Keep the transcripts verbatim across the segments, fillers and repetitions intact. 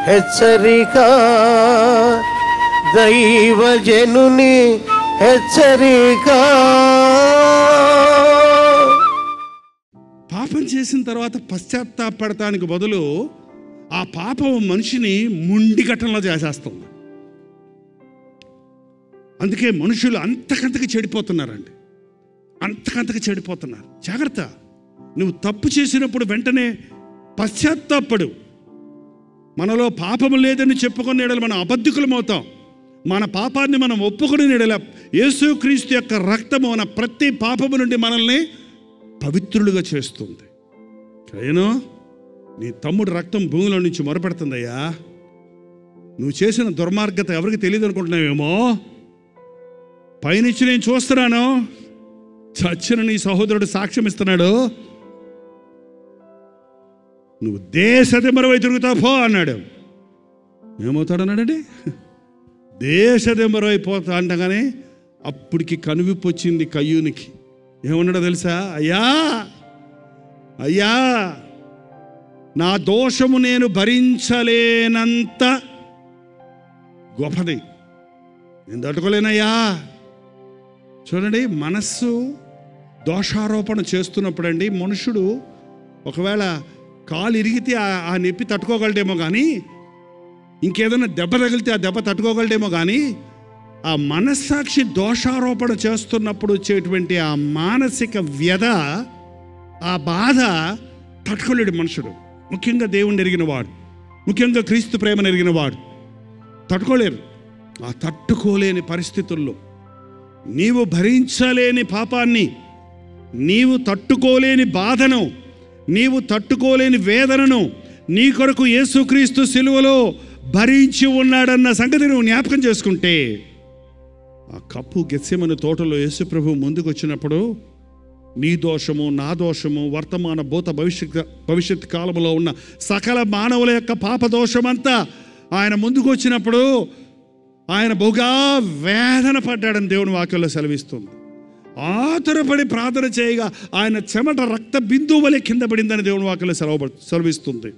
హెచ్చరిక, దైవజనుని హెచ్చరిక. పాపం చేసిన తర్వాత పశ్చాత్తాపడటానికి బదులు ఆ పాపం మనిషిని ముండిగట్టంలో చేసేస్తుంది. అందుకే మనుషులు అంతకంతకి చెడిపోతున్నారండి, అంతకంతకి చెడిపోతున్నారు. జాగ్రత్త, నువ్వు తప్పు చేసినప్పుడు వెంటనే పశ్చాత్తాపడు. మనలో పాపము లేదని చెప్పుకునే ఎడల మనం అబద్ధికులం అవుతాం. మన పాపాన్ని మనం ఒప్పుకునే ఎడల యేసుక్రీస్తు యొక్క రక్తము మన ప్రతి పాపము నుండి మనల్ని పవిత్రులుగా చేస్తుంది. అయినా నీ తమ్ముడు రక్తం భూమిలో నుంచి మొరపెడుతుందయ్యా. నువ్వు చేసిన దుర్మార్గత ఎవరికి తెలియదు అనుకుంటున్నావేమో. పైనుంచి నేను చూస్తున్నాను, చచ్చిన నీ సహోదరుడు సాక్ష్యం ఇస్తున్నాడు. నువ్వు దేశదిమ్మరవై తిరుగుతావు పో అన్నాడు. ఏమవుతాడు అన్నాడండి? దేశదిమ్మరవై పోతా అంటగానే అప్పటికి కనువిప్పు వచ్చింది కయ్యూనికి. ఏమన్నాడో తెలుసా? అయ్యా అయ్యా నా దోషము నేను భరించలేనంత గొప్పది, నేను తట్టుకోలేనయ్యా. చూడండి, మనస్సు దోషారోపణ చేస్తున్నప్పుడండి మనుషుడు ఒకవేళ కాలు ఇరిగితే ఆ నొప్పి తట్టుకోగలడేమో కానీ, ఇంకేదైనా దెబ్బ తగిలితే ఆ దెబ్బ తట్టుకోగలడేమో కానీ, ఆ మనస్సాక్షి దోషారోపణ చేస్తున్నప్పుడు వచ్చేటువంటి ఆ మానసిక వ్యధ, ఆ బాధ తట్టుకోలేడు మనుషుడు. ముఖ్యంగా దేవుణ్ణి ఎరిగిన వాడు, ముఖ్యంగా క్రీస్తు ప్రేమను ఎరిగిన వాడు తట్టుకోలేరు. ఆ తట్టుకోలేని పరిస్థితుల్లో నీవు భరించలేని పాపాన్ని, నీవు తట్టుకోలేని బాధను, నీవు తట్టుకోలేని వేదనను నీ కొరకు యేసుక్రీస్తు సిలువలో భరించి ఉన్నాడన్న సంగతి నువ్వు జ్ఞాపకం చేసుకుంటే, ఆ కప్పు గెత్సెమనే తోటలో యేసు ప్రభు ముందుకు వచ్చినప్పుడు నీ దోషము, నా దోషము, వర్తమాన భూత భవిష్యత్ భవిష్యత్ కాలంలో ఉన్న సకల మానవుల యొక్క పాప దోషమంతా ఆయన ముందుకు వచ్చినప్పుడు ఆయన బహుగా వేదన పడ్డాడని దేవుని వాక్యంలో సెలవిస్తుంది. ఆతురపడి ప్రార్థన చేయగా ఆయన చెమట రక్త బిందువు వలె కింద పడిందని దేవుని వాక్యంలో సెలవు సెలవిస్తుంది.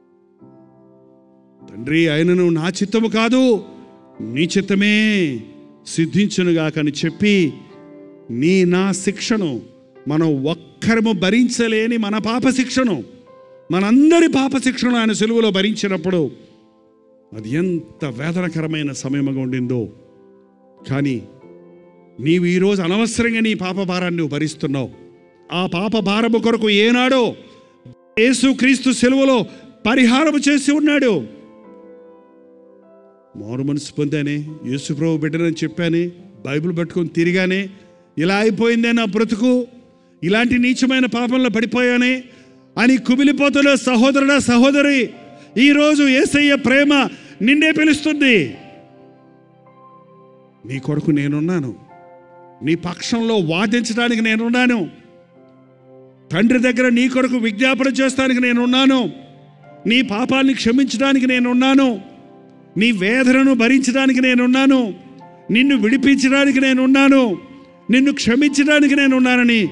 తండ్రి, ఆయనను నా చిత్తము కాదు నీ చిత్తమే సిద్ధించునుగాకని చెప్పి నీ నా శిక్షను, మనం ఒక్కరము భరించలేని మన పాప శిక్షను, మనందరి పాప శిక్షను ఆయన సిలువలో భరించినప్పుడు అది ఎంత వేదనకరమైన సమయంగా ఉండిందో. కానీ నీవు ఈరోజు అనవసరంగా నీ పాప భారాన్ని నువ్వు భరిస్తున్నావు. ఆ పాప భారము కొరకు ఏనాడో యేసుక్రీస్తు సిలువలో పరిహారము చేసి ఉన్నాడు. మారు మనసు పొందానే, యేసుప్రభు బిడ్డనని చెప్పానే, బైబిల్ పట్టుకొని తిరిగానే, ఇలా అయిపోయిందే నా బ్రతుకు, ఇలాంటి నీచమైన పాపంలో పడిపోయానే అని కుమిలిపోతున్న సహోదరుడా, సహోదరి, ఈరోజు యేసయ్య ప్రేమ నిన్నే పిలుస్తుంది. నీ కొరకు నేనున్నాను, నీ పక్షంలో వాదించడానికి నేనున్నాను, తండ్రి దగ్గర నీ కొరకు విజ్ఞాపన చేస్తానికి నేనున్నాను, నీ పాపాన్ని క్షమించడానికి నేనున్నాను, నీ వేదనను భరించడానికి నేనున్నాను, నిన్ను విడిపించడానికి నేనున్నాను, నిన్ను క్షమించడానికి నేనున్నానని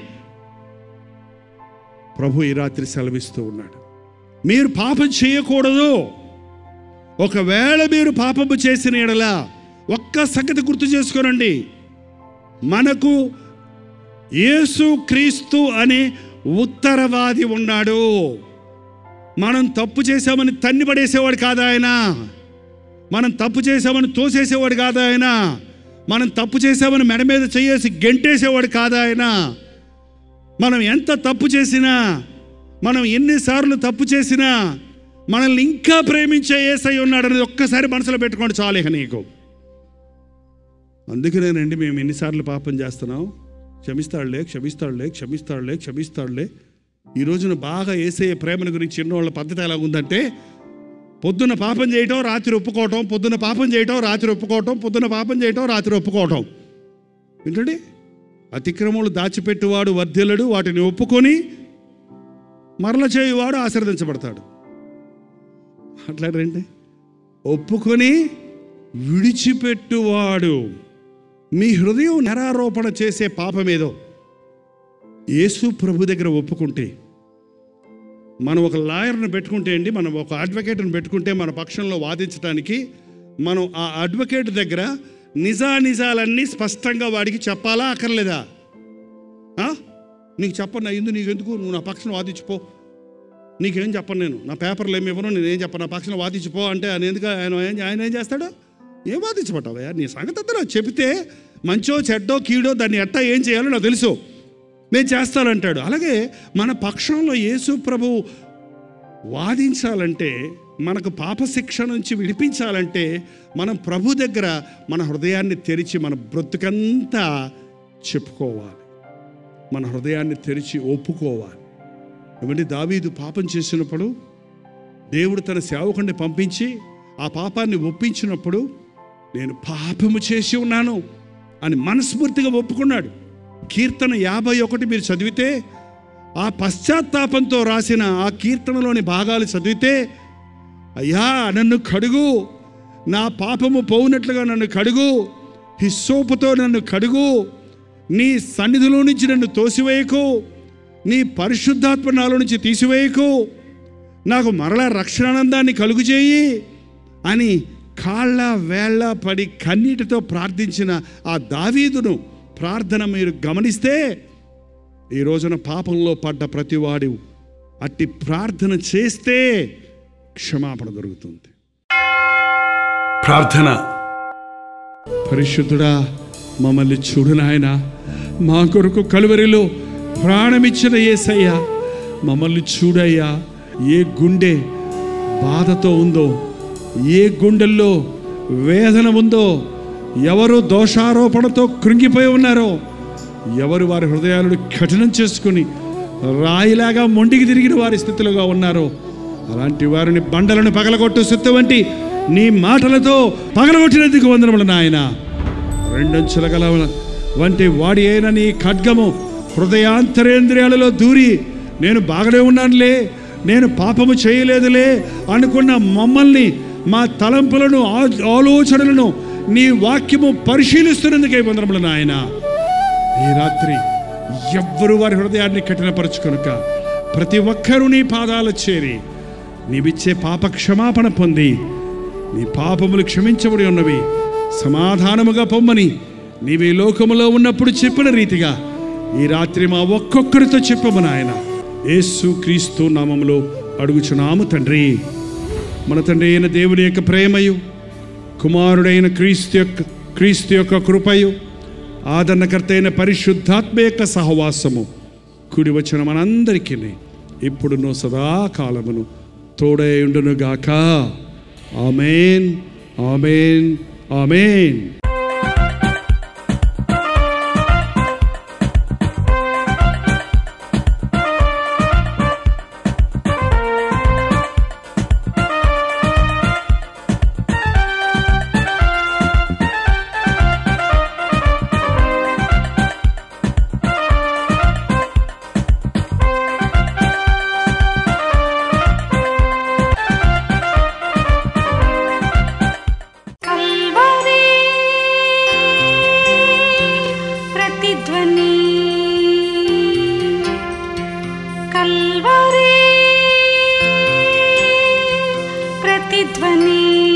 ప్రభు ఈ రాత్రి సెలవిస్తూ ఉన్నాడు. మీరు పాపం చేయకూడదు. ఒకవేళ మీరు పాపము చేసిన యెడల ఒక్క సంగతి గుర్తు చేసుకోనండి, మనకు యేసుక్రీస్తు అనే ఉత్తరవాది ఉన్నాడు. మనం తప్పు చేశామని తన్ని పడేసేవాడు కాదు ఆయన, మనం తప్పు చేశామని తోసేసేవాడు కాదు ఆయన, మనం తప్పు చేశామని మెడ మీద చేసి గెంటేసేవాడు కాదు ఆయన. మనం ఎంత తప్పు చేసినా, మనం ఎన్నిసార్లు తప్పు చేసినా మనల్ని ఇంకా ప్రేమించే యేసయ్య ఉన్నాడనేది ఒక్కసారి మనసులో పెట్టుకోండి చాలు ఇక నీకు. అందుకనేనండి మేము ఎన్నిసార్లు పాపం చేస్తున్నాం, క్షమిస్తాడులే క్షమిస్తాడులే క్షమిస్తాడులే క్షమిస్తాడులే. ఈ రోజున బాగా యేసయ్య ప్రేమను గురించి ఎన్నోళ్ళ పద్ధతి ఎలా ఉందంటే, పొద్దున్న పాపం చేయటం రాత్రి ఒప్పుకోవటం, పొద్దున్న పాపం చేయటం రాత్రి ఒప్పుకోవటం, పొద్దున్న పాపం చేయటం రాత్రి ఒప్పుకోవటం. ఏంటండి? అతిక్రమములు దాచిపెట్టువాడు వర్ధిల్లడు, వాటిని ఒప్పుకొని మరల చేయువాడు ఆశీర్వదించబడతాడు. అట్లాంటి ఒప్పుకొని విడిచిపెట్టువాడు. మీ హృదయం నేరారోపణ చేసే పాపమేదో యేసు ప్రభు దగ్గర ఒప్పుకుంటే మనం ఒక లాయర్ని పెట్టుకుంటే అండి, మనం ఒక అడ్వకేట్ని పెట్టుకుంటే మన పక్షంలో వాదించడానికి మనం ఆ అడ్వకేట్ దగ్గర నిజానిజాలన్నీ స్పష్టంగా వాడికి చెప్పాలా అక్కర్లేదా? నీకు చెప్పను అయింది, నీకు ఎందుకు, నువ్వు నా పక్షం వాదించిపో, నీకేం చెప్పను, నేను నా పేపర్లు ఏమి ఇవ్వను, నేనేం చెప్పను, నా పక్షం వాదించిపో అంటే ఆయన ఎందుకు ఆయన ఆయన ఏం చేస్తాడు? ఏం వాదించబట్టావయ్యా, నీ సంగతి అంతా నాకు చెబితే మంచో చెడ్డో కీడో దాన్ని ఎట్టా ఏం చేయాలో నాకు తెలుసు, నేను చేస్తానంటాడు. అలాగే మన పక్షంలో యేసు ప్రభు వాదించాలంటే, మనకు పాపశిక్ష నుంచి విడిపించాలంటే మనం ప్రభు దగ్గర మన హృదయాన్ని తెరిచి మన బ్రతుకంతా చెప్పుకోవాలి, మన హృదయాన్ని తెరిచి ఒప్పుకోవాలి. ఏమంటే దావీదు పాపం చేసినప్పుడు దేవుడు తన సేవకుడిని పంపించి ఆ పాపాన్ని ఒప్పించినప్పుడు నేను పాపము చేసి ఉన్నాను అని మనస్ఫూర్తిగా ఒప్పుకున్నాడు. కీర్తన యాభై ఒకటి మీరు చదివితే, ఆ పశ్చాత్తాపంతో రాసిన ఆ కీర్తనలోని భాగాలు చదివితే, అయ్యా నన్ను కడుగు, నా పాపము పోవునట్లుగా నన్ను కడుగు, హిస్సోపుతో నన్ను కడుగు, నీ సన్నిధిలో నుంచి నన్ను తోసివేయకు, నీ పరిశుద్ధాత్మ నాలో నుంచి తీసివేయకు, నాకు మరలా రక్షణానందాన్ని కలుగు చేయి అని కాళ్ళ వేళ్ళ పడి కన్నీటితో ప్రార్థించిన ఆ దావీదును ప్రార్థన మీరు గమనిస్తే, ఈ రోజున పాపంలో పడ్డ ప్రతివాడు అట్టి ప్రార్థన చేస్తే క్షమాపణ దొరుకుతుంది. ప్రార్థన. పరిశుద్ధుడా, మమ్మల్ని చూడు నాయన, మా కొరకు కలువరిలో ప్రాణమిచ్చిన యేసయ్యా, మమ్మల్ని చూడయ్యా. ఏ గుండె బాధతో ఉందో, ఏ గుండెల్లో వేదన ఉందో, ఎవరు దోషారోపణతో కృంగిపోయి ఉన్నారో, ఎవరు వారి హృదయాలను కఠినం చేసుకుని రాయిలాగా మొండికి తిరిగిన వారి స్థితిలోగా ఉన్నారో, అలాంటి వారిని బండలను పగలగొట్టు సిత్తు వంటి నీ మాటలతో పగలగొట్టినందుకు వందనములు నాయన. రెండంచుల గల వంటి వాడి అయిన నీ ఖడ్గము హృదయాంతరేంద్రియాలలో దూరి నేను బాగానే ఉన్నానులే, నేను పాపము చేయలేదులే అనుకున్న మమ్మల్ని, మా తలంపులను ఆలోచనలను నీ వాక్యము పరిశీలిస్తున్నందుకే వందనములు నాయన. ఈ రాత్రి ఎవ్వరు వారి హృదయాన్ని కఠినపరచుకొనుక ప్రతి ఒక్కరూ నీ పాదాలు చేరి నీవిచ్చే పాప క్షమాపణ పొంది, నీ పాపములు క్షమించబడి ఉన్నవి సమాధానముగా పొమ్మని నీవి లోకములో ఉన్నప్పుడు చెప్పిన రీతిగా ఈ రాత్రి మా ఒక్కొక్కరితో చెప్పము నాయన. యేసు క్రీస్తు నామములో అడుగుచున్నాము తండ్రి. మన తండ్రి అయిన దేవుని యొక్క ప్రేమయు, కుమారుడైన క్రీస్తు యొక్క క్రీస్తు యొక్క కృపయు, ఆదరణకర్త అయిన పరిశుద్ధాత్మ యొక్క సహవాసము కూడి వచ్చిన మనందరికీ ఇప్పుడును సదాకాలమును తోడై ఉండునుగాక. ఆమేన్, ఆమేన్, ఆమేన్. కల్వరి ప్రతిధ్వని